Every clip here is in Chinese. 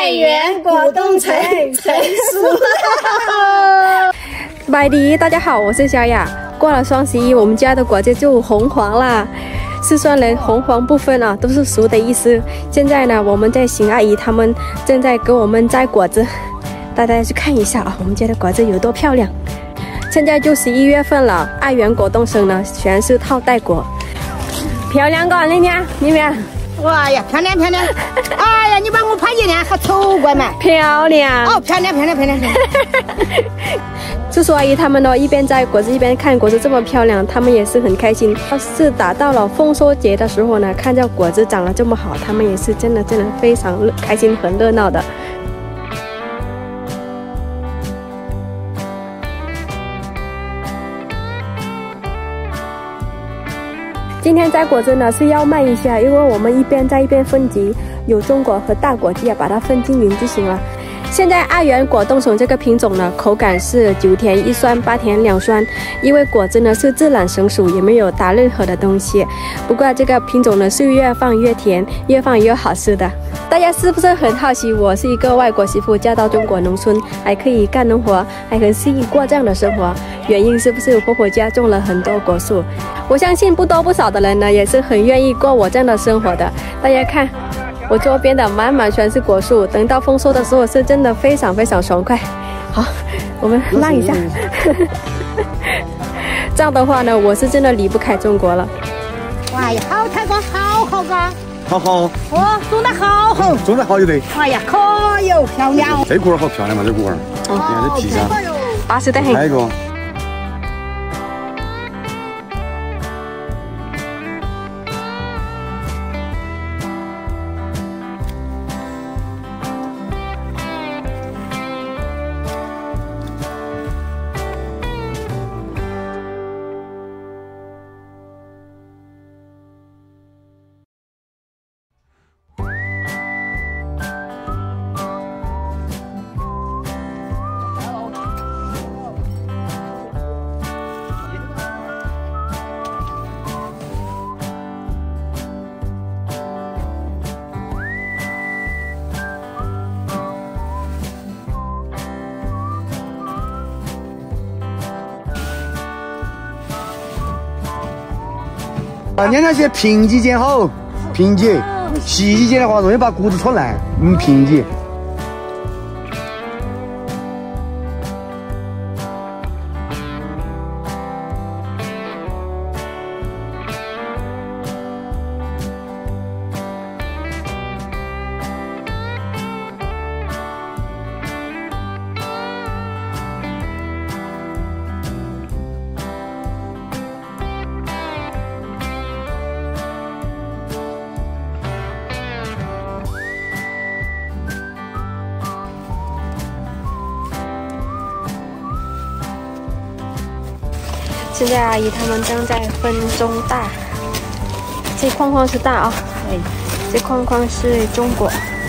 爱媛果冻成熟了。 拜迪，大家好，我是小雅。过了双十一，我们家的果子就红黄啦。四川人红黄不分啊，都是熟的意思。现在呢，我们在邢阿姨他们正在给我们摘果子，大家去看一下啊，我们家的果子有多漂亮。现在就11月份了，爱媛果冻生呢，全是套袋果，漂亮个那天里面。 哇呀，漂亮漂亮！哎呀，你帮我拍一张，好丑怪嘛！ 漂亮哦，漂亮漂亮漂亮！ 叔叔阿姨他们呢，一边摘果子一边看果子这么漂亮，他们也是很开心。要是打到了丰收节的时候呢，看着果子长得这么好，他们也是真的非常开心，很热闹的。 今天摘果子呢是要慢一下，因为我们一边摘一边分级，有中果和大果粒啊，把它分均匀就行了。现在爱媛果冻省这个品种呢，口感是9甜1酸8甜2酸，因为果子呢是自然成熟，也没有打任何的东西。不过这个品种呢是越放越甜，越放越好吃的。大家是不是很好奇？我是一个外国媳妇，嫁到中国农村，还可以干农活，还很适应过这样的生活。原因是不是婆婆家种了很多果树？ 我相信不多不少的人呢，也是很愿意过我这样的生活的。大家看，我周边的满满全是果树，等到丰收的时候是真的非常爽快。好，我们拉一下。这样的话呢，我是真的离不开中国了。 哇呀，好太高，好好高， 好好。 哦，种得好好， 种得好就对。 哎呀，可有漂亮哦！ 这股儿好漂亮嘛，这股儿。你看这皮上， 巴适得很。 还有一个。 你看那些平级剪好，平级；细级剪的话，容易把骨子戳烂。平级。 现在阿姨他们正在分中大，这框框是大啊，哎，这框框是中果。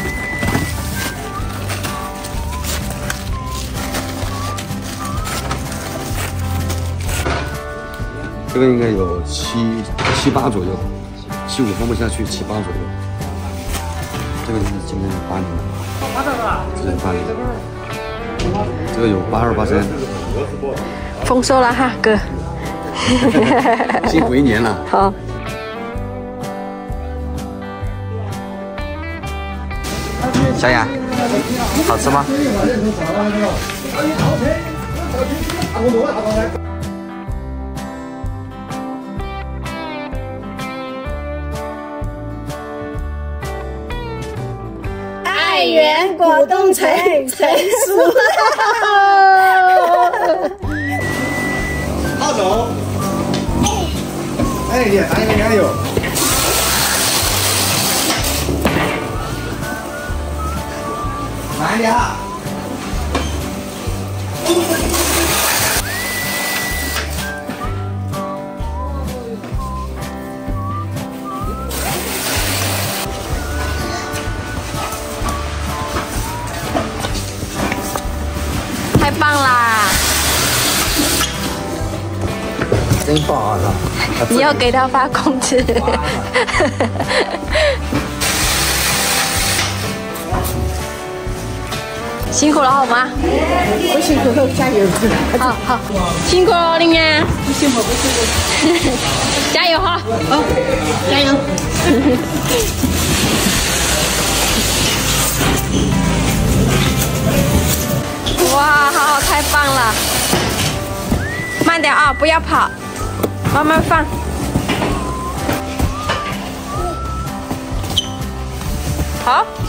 这个应该有7、8左右，7、5放不下去，7、8左右。这个是今年8年了，这是8年，这个有82、83。 丰收了哈，哥。 辛苦1年了。 好。 小雅，好吃吗？ 爱媛果冻成熟了。 好走。 哎，你看，加油！慢点哈。 太棒啦！ 真棒啊！ 你要给他发工资。 辛苦了好吗？ 不辛苦，加油！ 好好，辛苦了林安。 不辛苦，不辛苦。 加油哈！ 好，加油！ 哇，好，太棒了！慢点啊，不要跑，慢慢放。好。